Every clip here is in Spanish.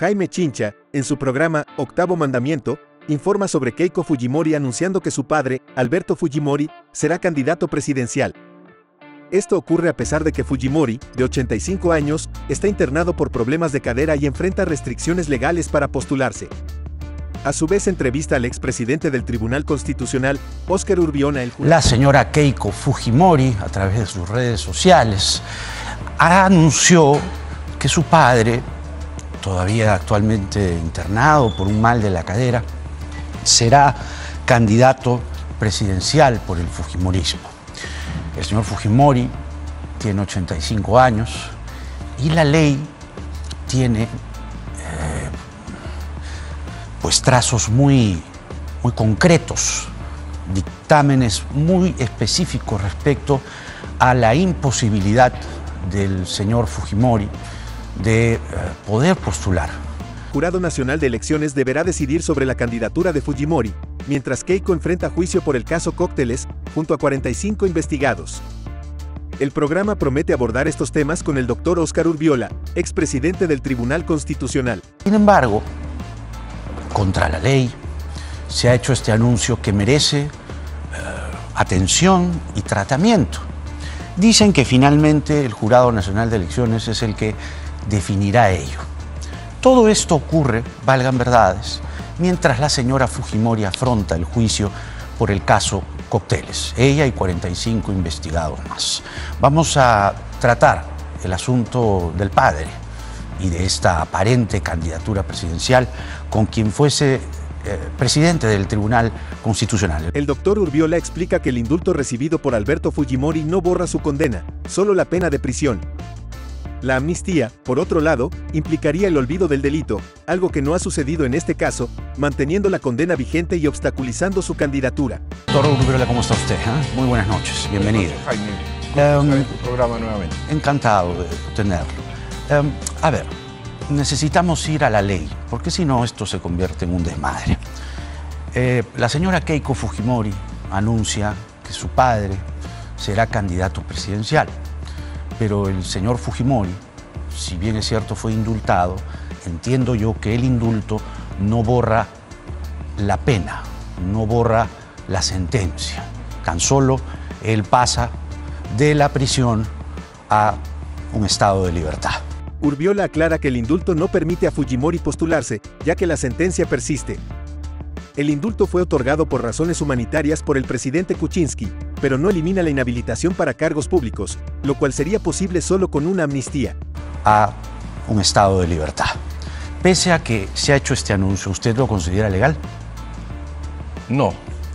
Jaime Chincha, en su programa Octavo Mandamiento, informa sobre Keiko Fujimori anunciando que su padre, Alberto Fujimori, será candidato presidencial. Esto ocurre a pesar de que Fujimori, de 85 años, está internado por problemas de cadera y enfrenta restricciones legales para postularse. A su vez entrevista al expresidente del Tribunal Constitucional, Óscar Urbiona. La señora Keiko Fujimori, a través de sus redes sociales, anunció que su padre, todavía actualmente internado por un mal de la cadera, será candidato presidencial por el Fujimorismo. El señor Fujimori tiene 85 años y la ley tiene pues trazos muy concretos, dictámenes muy específicos respecto a la imposibilidad del señor Fujimori de poder postular. El Jurado Nacional de Elecciones deberá decidir sobre la candidatura de Fujimori, mientras Keiko enfrenta juicio por el caso Cócteles, junto a 45 investigados. El programa promete abordar estos temas con el doctor Óscar Urbiola, expresidente del Tribunal Constitucional. Sin embargo, contra la ley, se ha hecho este anuncio que merece atención y tratamiento. Dicen que finalmente el Jurado Nacional de Elecciones es el que definirá ello. Todo esto ocurre, valgan verdades, mientras la señora Fujimori afronta el juicio por el caso Cócteles, ella y 45 investigados más. Vamos a tratar el asunto del padre y de esta aparente candidatura presidencial con quien fuese presidente del Tribunal Constitucional. El doctor Urbiola explica que el indulto recibido por Alberto Fujimori no borra su condena, solo la pena de prisión. La amnistía, por otro lado, implicaría el olvido del delito, algo que no ha sucedido en este caso, manteniendo la condena vigente y obstaculizando su candidatura. Doctor Urbiola, ¿cómo está usted? Muy buenas noches, bienvenido. Jaime, en tu programa nuevamente. Encantado de tenerlo. A ver, necesitamos ir a la ley, porque si no esto se convierte en un desmadre. La señora Keiko Fujimori anuncia que su padre será candidato presidencial. Pero el señor Fujimori, si bien es cierto fue indultado, entiendo yo que el indulto no borra la pena, no borra la sentencia. Tan solo él pasa de la prisión a un estado de libertad. Urbiola aclara que el indulto no permite a Fujimori postularse, ya que la sentencia persiste. El indulto fue otorgado por razones humanitarias por el presidente Kuczynski, pero no elimina la inhabilitación para cargos públicos, lo cual sería posible solo con una amnistía. A un estado de libertad. Pese a que se ha hecho este anuncio, ¿usted lo considera legal? No.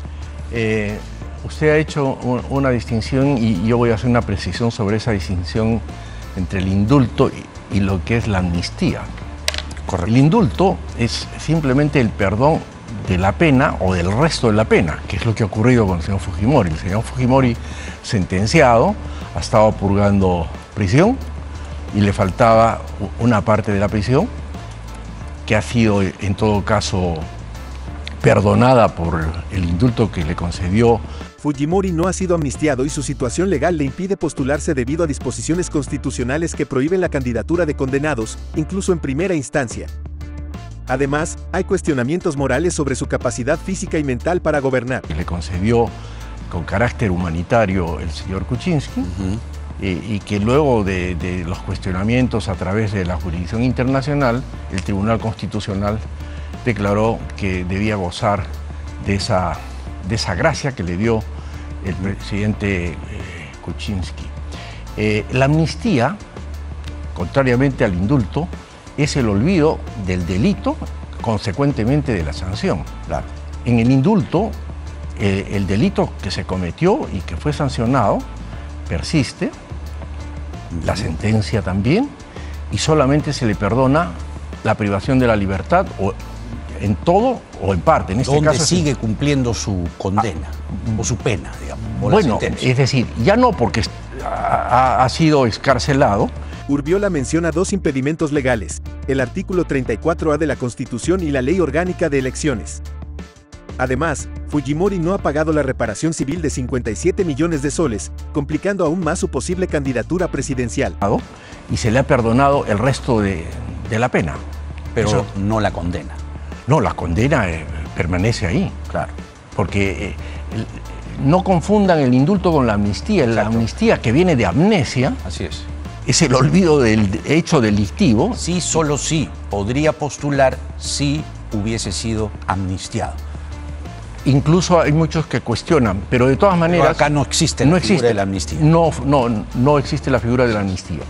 Usted ha hecho una distinción y yo voy a hacer una precisión sobre esa distinción entre el indulto y lo que es la amnistía. Correcto. El indulto es simplemente el perdón de la pena o del resto de la pena, que es lo que ha ocurrido con el señor Fujimori. El señor Fujimori, sentenciado, ha estado purgando prisión y le faltaba una parte de la prisión que ha sido en todo caso perdonada por el indulto que le concedió. Fujimori no ha sido amnistiado y su situación legal le impide postularse debido a disposiciones constitucionales que prohíben la candidatura de condenados, incluso en primera instancia. Además, hay cuestionamientos morales sobre su capacidad física y mental para gobernar. Le concedió con carácter humanitario el señor Kuczynski y que luego de los cuestionamientos a través de la jurisdicción internacional, el Tribunal Constitucional declaró que debía gozar de esa gracia que le dio el presidente Kuczynski. La amnistía, contrariamente al indulto, es el olvido del delito, consecuentemente de la sanción. Claro. En el indulto, el delito que se cometió y que fue sancionado persiste, la sentencia también, y solamente se le perdona la privación de la libertad o en todo o en parte. En este ¿Dónde caso sigue cumpliendo su condena o su pena, digamos? O bueno, la sentencia? es decir, ya no porque ha sido excarcelado. Urbiola menciona dos impedimentos legales, el artículo 34A de la Constitución y la Ley Orgánica de Elecciones. Además, Fujimori no ha pagado la reparación civil de 57 millones de soles, complicando aún más su posible candidatura presidencial. Y se le ha perdonado el resto de la pena. Pero no la condena. No, la condena permanece ahí. Claro. Porque no confundan el indulto con la amnistía. La amnistía, que viene de amnesia, así es el olvido del hecho delictivo. Sí, solo sí podría postular si hubiese sido amnistiado. Incluso hay muchos que cuestionan, pero de todas maneras... Pero acá no existe la figura de la amnistía. No existe la figura de la amnistía.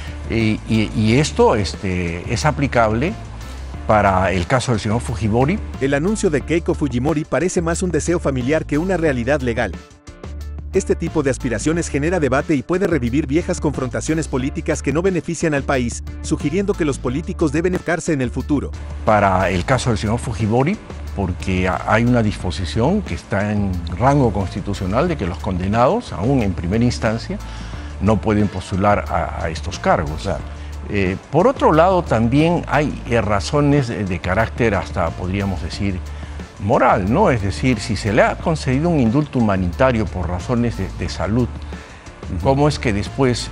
Y esto es aplicable para el caso del señor Fujimori. El anuncio de Keiko Fujimori parece más un deseo familiar que una realidad legal. Este tipo de aspiraciones genera debate y puede revivir viejas confrontaciones políticas que no benefician al país, sugiriendo que los políticos deben enfocarse en el futuro. Para el caso del señor Fujimori, porque hay una disposición que está en rango constitucional de que los condenados, aún en primera instancia, no pueden postular a estos cargos. Claro. Por otro lado, también hay razones de carácter hasta, podríamos decir, moral, ¿no? Es decir, si se le ha concedido un indulto humanitario por razones de salud, ¿cómo es que después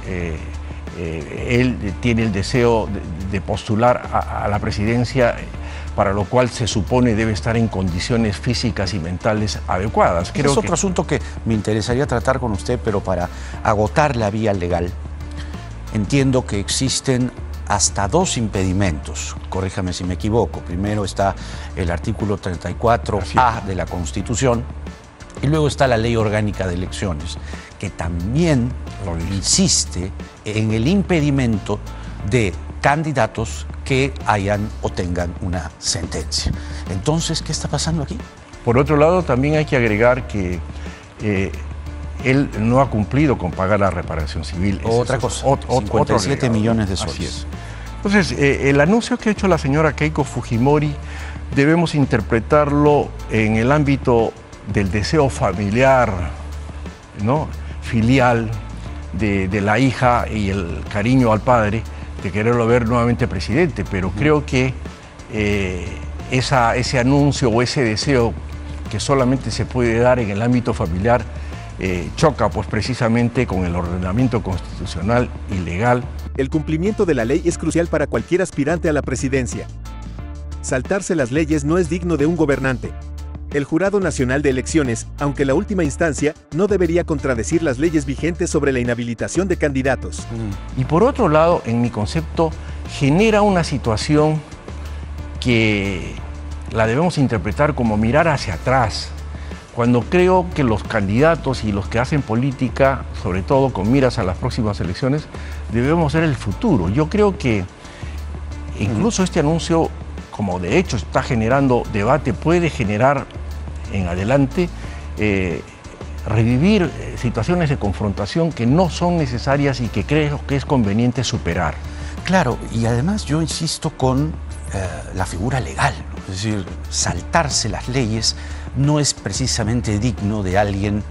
él tiene el deseo de postular a la presidencia, para lo cual se supone debe estar en condiciones físicas y mentales adecuadas? Creo es otro asunto que me interesaría tratar con usted, pero para agotar la vía legal, entiendo que existen hasta dos impedimentos, corríjame si me equivoco. Primero está el artículo 34A de la Constitución y luego está la Ley Orgánica de Elecciones, que también insiste en el impedimento de candidatos que hayan o tengan una sentencia. Entonces, ¿qué está pasando aquí? Por otro lado, también hay que agregar que él no ha cumplido con pagar la reparación civil. Otra cosa, 57 millones de soles. Así es. Entonces, el anuncio que ha hecho la señora Keiko Fujimori debemos interpretarlo en el ámbito del deseo familiar, ¿no? Filial de la hija y el cariño al padre de quererlo ver nuevamente presidente, pero creo que ese anuncio o ese deseo que solamente se puede dar en el ámbito familiar choca pues precisamente con el ordenamiento constitucional y legal. El cumplimiento de la ley es crucial para cualquier aspirante a la presidencia. Saltarse las leyes no es digno de un gobernante. El Jurado Nacional de Elecciones, aunque la última instancia, no debería contradecir las leyes vigentes sobre la inhabilitación de candidatos. Y por otro lado, en mi concepto, genera una situación que la debemos interpretar como mirar hacia atrás, cuando creo que los candidatos y los que hacen política, sobre todo con miras a las próximas elecciones, debemos ver el futuro. Yo creo que incluso este anuncio, como de hecho está generando debate, puede generar en adelante revivir situaciones de confrontación que no son necesarias y que creo que es conveniente superar. Claro, y además yo insisto con la figura legal, ¿no? Es decir, saltarse las leyes no es precisamente digno de alguien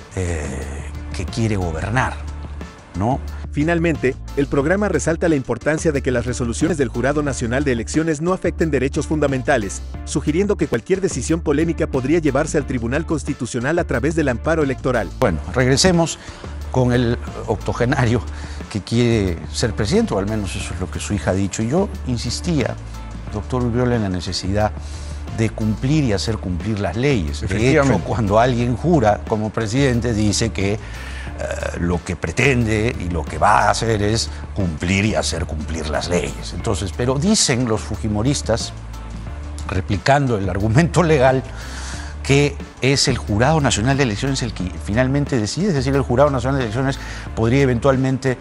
que quiere gobernar, ¿no? Finalmente, el programa resalta la importancia de que las resoluciones del Jurado Nacional de Elecciones no afecten derechos fundamentales, sugiriendo que cualquier decisión polémica podría llevarse al Tribunal Constitucional a través del amparo electoral. Bueno, regresemos con el octogenario que quiere ser presidente, o al menos eso es lo que su hija ha dicho. Y yo insistía, doctor Urriola, en la necesidad de cumplir y hacer cumplir las leyes. De hecho, cuando alguien jura como presidente, dice que lo que pretende y lo que va a hacer es cumplir y hacer cumplir las leyes. Entonces, pero dicen los fujimoristas, replicando el argumento legal, que es el Jurado Nacional de Elecciones el que finalmente decide, es decir, el Jurado Nacional de Elecciones podría eventualmente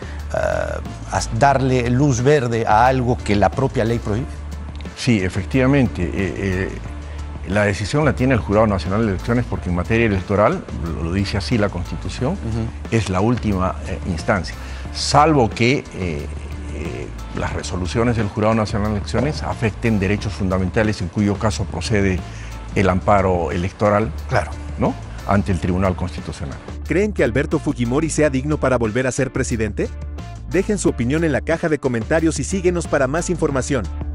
darle luz verde a algo que la propia ley prohíbe. Sí, efectivamente. La decisión la tiene el Jurado Nacional de Elecciones porque en materia electoral, lo dice así la Constitución, es la última instancia, salvo que las resoluciones del Jurado Nacional de Elecciones afecten derechos fundamentales, en cuyo caso procede el amparo electoral, claro, ¿no?, ante el Tribunal Constitucional. ¿Creen que Alberto Fujimori sea digno para volver a ser presidente? Dejen su opinión en la caja de comentarios y síguenos para más información.